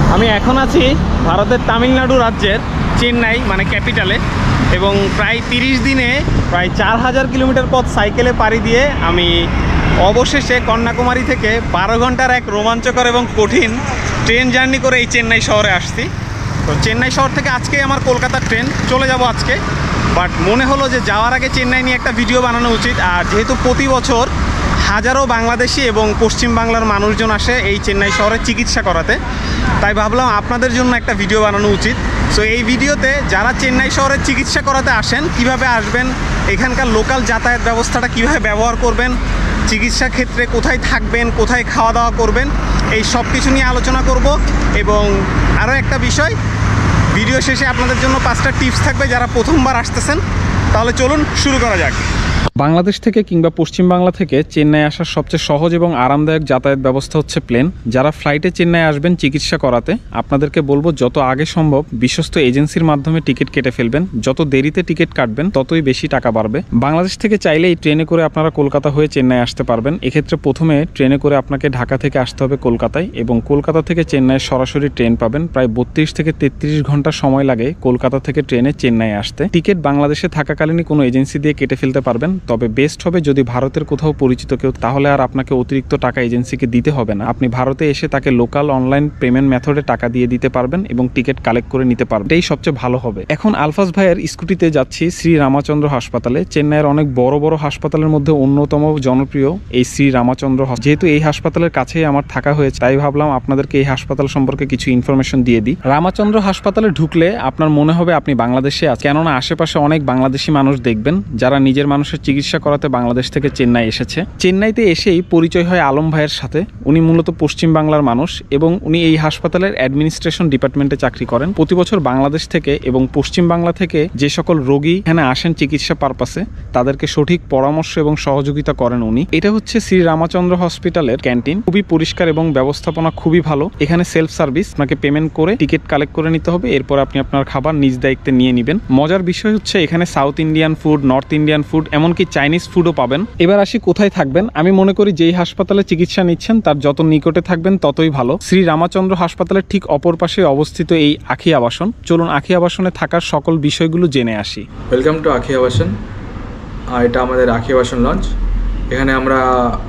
আমি এখন আছি ভারতের তামিলনাড়ু রাজ্যের চেন্নাই মানে ক্যাপিটালে এবং প্রায় 30 দিনে প্রায় 4000 কিলোমিটার পথ সাইকেলে পাড়ি দিয়ে আমি অবশেষে কন্যাকুমারী থেকে 12 ঘন্টার এক রোমাঞ্চকর এবং কঠিন ট্রেন জার্নি করে এই চেন্নাই শহরে আসছি। তো চেন্নাই শহর থেকে আজকেই আমার কলকাতার ট্রেন, চলে যাব আজকে। বাট মনে হলো যে যাওয়ার আগে চেন্নাই নিয়ে একটা ভিডিও বানানো উচিত। আর যেহেতু প্রতি বছর হাজারো বাংলাদেশি এবং পশ্চিম বাংলার মানুষজন আসে এই চেন্নাই শহরে চিকিৎসা করাতে, তাই ভাবলাম আপনাদের জন্য একটা ভিডিও বানানো উচিত। সো এই ভিডিওতে যারা চেন্নাই শহরে চিকিৎসা করাতে আসেন কিভাবে আসবেন, এখানকার লোকাল যাতায়াত ব্যবস্থাটা কিভাবে ব্যবহার করবেন, চিকিৎসা ক্ষেত্রে কোথায় থাকবেন, কোথায় খাওয়া দাওয়া করবেন, এই সব কিছু নিয়ে আলোচনা করব। এবং আরও একটা বিষয়, ভিডিও শেষে আপনাদের জন্য 5টা টিপস থাকবে যারা প্রথমবার আসতেছেন। তাহলে চলুন শুরু করা যাক। বাংলাদেশ থেকে কিংবা পশ্চিমবাংলা থেকে চেন্নাই আসার সবচেয়ে সহজ এবং আরামদায়ক যাতায়াত ব্যবস্থা হচ্ছে প্লেন। যারা ফ্লাইটে চেন্নাই আসবেন চিকিৎসা করাতে, আপনাদেরকে বলবো যত আগে সম্ভব বিশ্বস্ত এজেন্সির মাধ্যমে টিকিট কেটে ফেলবেন। যত দেরিতে টিকিট কাটবেন ততই বেশি টাকা বাড়বে। বাংলাদেশ থেকে চাইলেই ট্রেনে করে আপনারা কলকাতা হয়ে চেন্নাই আসতে পারবেন। এক্ষেত্রে প্রথমে ট্রেনে করে আপনাকে ঢাকা থেকে আসতে হবে কলকাতায়, এবং কলকাতা থেকে চেন্নাই সরাসরি ট্রেন পাবেন। প্রায় 32 থেকে 33 ঘন্টা সময় লাগে কলকাতা থেকে ট্রেনে চেন্নাই আসতে। টিকিট বাংলাদেশে থাকাকালীনই কোনো এজেন্সি দিয়ে কেটে ফেলতে পারবেন। তবে বেস্ট হবে যদি ভারতের কোথাও পরিচিত কেউ, তাহলে আর আপনাকে অতিরিক্ত টাকা এজেন্সিকে দিতে হবে না। আপনি ভারতে এসে তাকে লোকাল অনলাইন পেমেন্ট মেথডে টাকা দিয়ে দিতে পারবেন এবং টিকিট কালেক্ট করে নিতে পারবেন। এটাই সবচেয়ে ভালো হবে। এখন আলফাজ ভাইয়ের স্কুটিতে যাচ্ছি শ্রী রামাচন্দ্র হাসপাতালে। চেন্নাইয়ের অনেক বড় বড় হাসপাতালের মধ্যে অন্যতম জনপ্রিয় এই শ্রী রামাচন্দ্র। যেহেতু এই হাসপাতালের কাছেই আমার থাকা হয়েছে, তাই ভাবলাম আপনাদেরকে এই হাসপাতাল সম্পর্কে কিছু ইনফরমেশন দিয়ে দিই। রামাচন্দ্র হাসপাতালে ঢুকলে আপনার মনে হবে আপনি বাংলাদেশে আছেন, কেননা আশেপাশে অনেক বাংলাদেশি মানুষ দেখবেন যারা নিজের মানুষের চিকিৎসা করাতে বাংলাদেশ থেকে চেন্নাই এসেছে। চেন্নাইতে এসেই পরিচয় হয় আলম ভাইয়ের সাথে। উনি মূলত পশ্চিম বাংলার মানুষ এবং উনি এই হাসপাতালের অ্যাডমিনিস্ট্রেশন ডিপার্টমেন্টে চাকরি করেন। প্রতি বছর বাংলাদেশ থেকে এবং পশ্চিম বাংলা থেকে যে সকল রোগী এখানে আসেন চিকিৎসা পারপাসে, তাদেরকে সঠিক পরামর্শ এবং সহযোগিতা করেন উনি। এটা হচ্ছে শ্রী রামাচন্দ্র হসপিটালের ক্যান্টিন। খুবই পরিষ্কার এবং ব্যবস্থাপনা খুবই ভালো। এখানে সেলফ সার্ভিস, আপনাকে পেমেন্ট করে টিকিট কালেক্ট করে নিতে হবে, এরপর আপনি আপনার খাবার নিজ দায়িত্বে নিয়ে নেবেন। মজার বিষয় হচ্ছে এখানে south Indian food, north Indian food, এমনকি চাইনিজ ফুডও পাবেন। এবার আসি কোথায় থাকবেন। আমি মনে করি যেই হাসপাতালে চিকিৎসা নিচ্ছেন তার যত নিকটে থাকবেন ততই ভালো। শ্রী রামাচন্দ্র হাসপাতালের ঠিক অপর পাশে অবস্থিত এই আখি আবাসন। চলুন আখি আবাসনে থাকার সকল বিষয়গুলো জেনে আসি। ওয়েলকাম টু আখি আবাসন। এটা আমাদের আখি আবাসন লজ। এখানে আমরা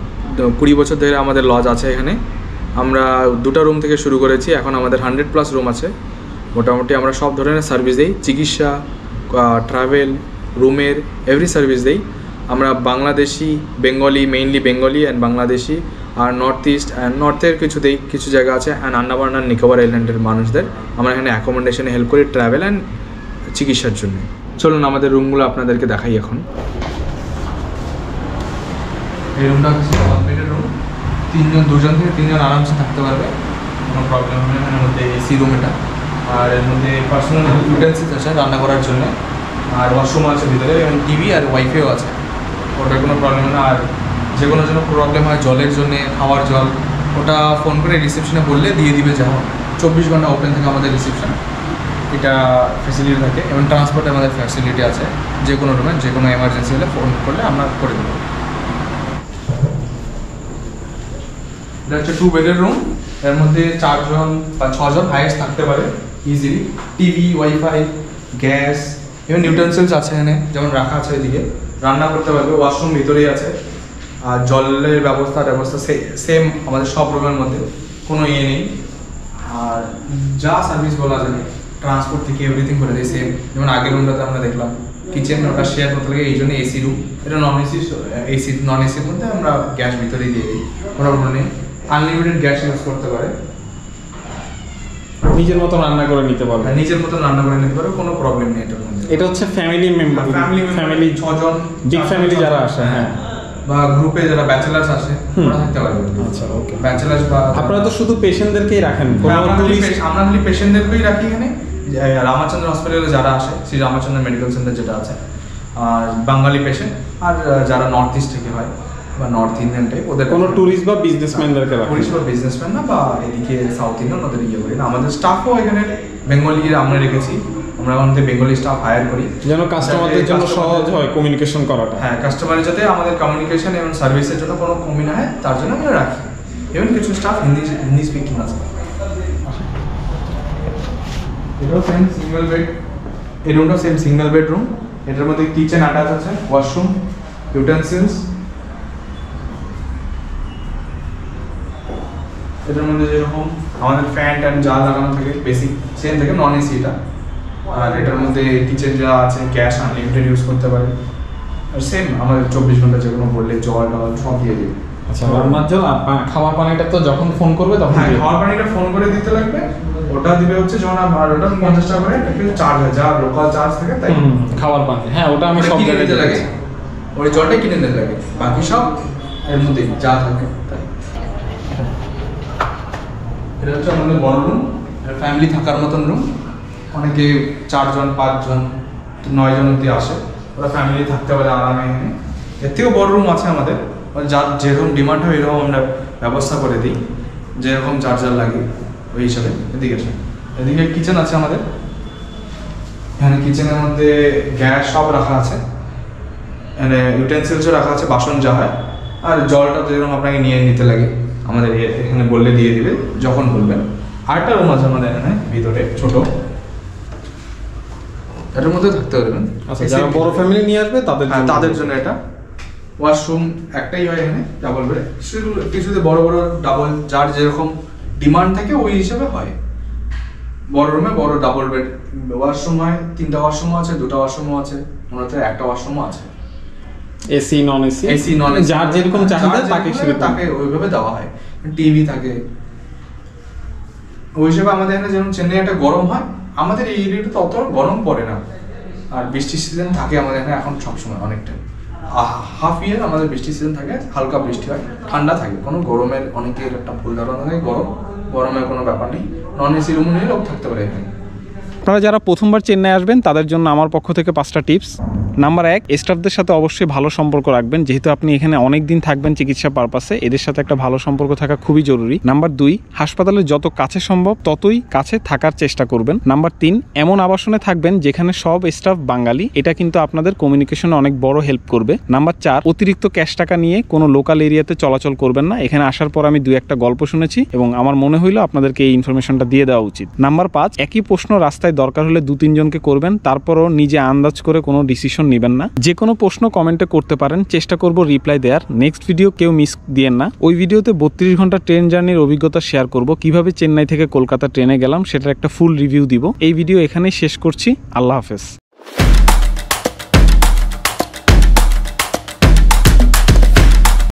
20 বছর ধরে আমাদের লজ আছে। এখানে আমরা 2টা রুম থেকে শুরু করেছি, এখন আমাদের 100+ রুম আছে। মোটামুটি আমরা সব ধরনের সার্ভিস দিই, চিকিৎসা, ট্রাভেল, রুমের এভরি সার্ভিস দিই। আমরা Bangladeshi, Bengali, mainly Bengali and Bangladeshi, আর নর্থ ইস্ট অ্যান্ড নর্থের কিছু জায়গা আছে, অ্যান্ড আন্দামান আর নিকোবর আইল্যান্ডের মানুষদের আমরা এখানে অ্যাকোমোডেশনে হেল্প করি ট্রাভেল অ্যান্ড চিকিৎসার জন্য। চলুন আমাদের রুমগুলো আপনাদেরকে দেখাই। এখন এই রুমটা হচ্ছে 1 বেডের রুম। 2জন থেকে 3জন আরামসে থাকতে পারবে, কোনো প্রবলেম হবে না। এর মধ্যে এসি রুম এটা, আর এর মধ্যে পার্সোনাল ইউটেন্সিলস আছে রান্না করার জন্য, আর ওয়াশরুম আছে ভিতরে, এবং টিভি আর ওয়াইফাইও আছে। ওটার কোনো প্রবলেম না। আর যে কোনো জন্য প্রবলেম হয় জলের জন্য, খাওয়ার জল, ওটা ফোন করে রিসেপশনে বললে দিয়ে দিবে। যেমন 24 ঘন্টা ওপেন থাকে আমাদের রিসেপশন, এটা ফ্যাসিলিটি থাকে। এবং ট্রান্সপোর্টে আমাদের ফ্যাসিলিটি আছে, যে কোনো রুমে যে কোনো এমার্জেন্সি হলে ফোন করলে আমরা করে দেবো। এটা হচ্ছে 2 বেডের রুম। এর মধ্যে 4জন বা 6জন হাইয়েস্ট থাকতে পারে easily. TV, wifi, gas, even utensils আছে এখানে, যেমন রাখা আছে এদিকে, রান্না করতে পারবে। ওয়াশরুম ভিতরেই আছে, আর জলের ব্যবস্থা সেম আমাদের সব রুমের মধ্যে, কোনো ইয়ে নেই। আর যা সার্ভিস বলা যায় ট্রান্সপোর্ট থেকে এভরিথিং করে দেয় সেম। যেমন আগের রুমটাতে আমরা দেখলাম কিচেন, ওটা শেয়ার করতে লাগে, এই জন্য এসি রুম। এটা নন এসির মধ্যে আমরা গ্যাস ভিতরেই দিয়ে দিই, কোনো প্রবলেম নেই। আনলিমিটেড গ্যাস ইউজ করতে পারে, নিজের মতো রান্না করে নিতে পারবে, কোনো প্রবলেম নেই এটার মধ্যে। এটা হচ্ছে ফ্যামিলি মেম্বার, ফ্যামিলি 6জন, বিগ ফ্যামিলি যারা আসে, হ্যাঁ, বা গ্রুপে যারা ব্যাচেলার্স আসে ওরা থাকতে পারবে। আচ্ছা, ওকে। ব্যাচেলার্স বা আপনারা তো শুধু পেশেন্টদেরকেই রাখেন? আমরা খালি পেশেন্টদেরকেই রাখি এখানে। রামাচন্দ্র হসপিটালে যারা আসে, শ্রী রামাচন্দ্র মেডিকেল সেন্টার যেটা আছে, আর বাঙালি পেশেন্ট, আর যারা নর্থ ইস্ট থেকে হয় বা নর্থ ইন্ডিয়ান টাইপ, ওদের কোনো ট্যুরিস্ট বা বিজনেসম্যানদেরকে রাখেন? ট্যুরিস্ট বা বিজনেসম্যান না, বা এদিকে সাউথ ইন্ডিয়ান, ওদের ইয়ে করি না। আমাদের স্টাফও এখানে বেঙ্গলি আমরা রেখেছি। আমরা আমাদের বেঙ্গলি স্টাফ হায়ার করি, যেন কাস্টমারদের জন্য সহজ হয় কমিউনিকেশন করাটা। হ্যাঁ, কাস্টমারের সাথে আমাদের কমিউনিকেশন এবং সার্ভিসের জন্য কোনো কমি না হয়, তার জন্য আমরা রাখি। ইভেন কিছু স্টাফ হিন্দি স্পিকিং আছে। এটাও সেম সিঙ্গেল বেড, এই রুমটা সেম সিঙ্গেল বেডরুম। এটার মধ্যে কিচেন অ্যাটাচ আছে, ওয়াশরুম, ইউটেন্সিলস। এটার মধ্যে যেরকম আমাদের ফ্যান ট্যান যা লাগানো থাকে বেসিক সেম থাকে, নন এসি এটা। আর এটার মধ্যে কিচেন যা আছে, গ্যাস আনলিমিটেড ইউজ করতে পারে। আর সেম আমাদের 24 ঘন্টা যে কোনো বললে জল টল সব দিয়ে দিবে। আচ্ছা, রান্নার জল আর খাবার পানিটা তো যখন ফোন করবে তখন হ্যাঁ, খাবার পানিটা ফোন করে দিতে লাগবে, ওটা দিবে হচ্ছে যখন আর ওটা 50 টাকা করে একটা চার্জ হয়, যা লোকাল চার্জ থাকে তাই। খাবার পানি, হ্যাঁ ওটা আমি সব জায়গায় দিতে লাগে, ওই জলটা কিনে নিতে লাগে, বাকি সব এর মধ্যে যা থাকে তাই। এটা হচ্ছে আমাদের বড় রুম, ফ্যামিলি থাকার মতন রুম। অনেকে 4 জন 5 জন 9 জন অব্দি আসে, ওরা ফ্যামিলি থাকতে পারে আরামে। এর থেকেও বড় রুম আছে আমাদের, যার যেরকম ডিমান্ড হয় এরকম আমরা ব্যবস্থা করে দিই, যেরকম চার্জার লাগে ওই হিসাবে। এদিকে আসে, এদিকে কিচেন আছে আমাদের। এখানে কিচেনের মধ্যে গ্যাস সব রাখা আছে, এখানে ইউটেন্সিলসও রাখা আছে, বাসন যা হয়। আর জলটা তো যেরকম আপনাকে নিয়ে নিতে লাগে আমাদের এখানে বললে দিয়ে দিবে যখন বলবেন। আরেকটা রুম আছে আমাদের এখানে ভিতরে ছোট, এটার মধ্যে থাকতে পারবেন। আচ্ছা, যারা বড় ফ্যামিলি নিয়ে আসবে তাদের জন্য এটা। ওয়াশরুম একটাই হয় এখানে, ডাবল বেড। কিছুতে বড় বড় ডাবল, যার যেরকম ডিমান্ড থাকে ওই হিসাবে হয়। বড় রুমে বড় ডাবল বেড ওয়াশরুম হয়, 3টা ওয়াশরুমও আছে, 2টা ওয়াশরুমও আছে, মূলত একটা ওয়াশরুমও আছে। AC non AC, AC non AC, যার যেরকম চাহিদা তাকে ওইভাবে দেওয়া হয়। টিভি থাকে ওই হিসেবে। আমাদের এখানে যেমন চেন্নাই একটা গরম হয়, আমাদের এই এরিয়াটা তো অত গরম পড়ে না। আর বৃষ্টির সিজন থাকে আমাদের এখানে এখন সবসময় অনেকটা, হাফ ইয়ার আমাদের বৃষ্টির সিজন থাকে, হালকা বৃষ্টি হয়, ঠান্ডা থাকে, কোনো গরমের অনেকের একটা ভুল ধারণা থাকে গরমের কোনো ব্যাপার নেই। নন এসি রুম নিয়ে লোক থাকতে পারে এখানে। আপনারা যারা প্রথমবার চেন্নাই আসবেন তাদের জন্য আমার পক্ষ থেকে 5টা টিপস। নাম্বার 1, স্টাফদের সাথে অবশ্যই ভালো সম্পর্ক রাখবেন, যেহেতু আপনি এখানে অনেক দিন থাকবেন চিকিৎসা পারপাসে, এদের সাথে একটা ভালো সম্পর্ক থাকা খুবই জরুরি। নাম্বার 2, হাসপাতালের যত কাছে সম্ভব ততই কাছে থাকার চেষ্টা করবেন। নাম্বার 3, এমন আবাসনে থাকবেন যেখানে সব স্টাফ বাঙালি, এটা কিন্তু আপনাদের কমিউনিকেশনে অনেক বড় হেল্প করবে। নাম্বার 4, অতিরিক্ত ক্যাশ টাকা নিয়ে কোনো লোকাল এরিয়াতে চলাচল করবেন না। এখানে আসার পর আমি 2-1টা গল্প শুনেছি এবং আমার মনে হইলো আপনাদেরকে এই ইনফরমেশনটা দিয়ে দেওয়া উচিত। নাম্বার 5, একই প্রশ্ন রাস্তায় দরকার হলে 2-3 জনকে করবেন, তারপরও নিজে আন্দাজ করে কোনো ডিসিশন নেবেন না। যে কোনো প্রশ্ন কমেন্টে করতে পারেন, চেষ্টা করব রিপ্লাই দেওয়ার। নেক্সট ভিডিও কেউ মিস দিয়েন না। ওই ভিডিওতে 32 ঘন্টা ট্রেন জার্নির অভিজ্ঞতা শেয়ার করব, কিভাবে চেন্নাই থেকে কলকাতা ট্রেনে গেলাম সেটার একটা ফুল রিভিউ দিব। এই ভিডিও এখানেই শেষ করছি। আল্লাহ হাফেজ।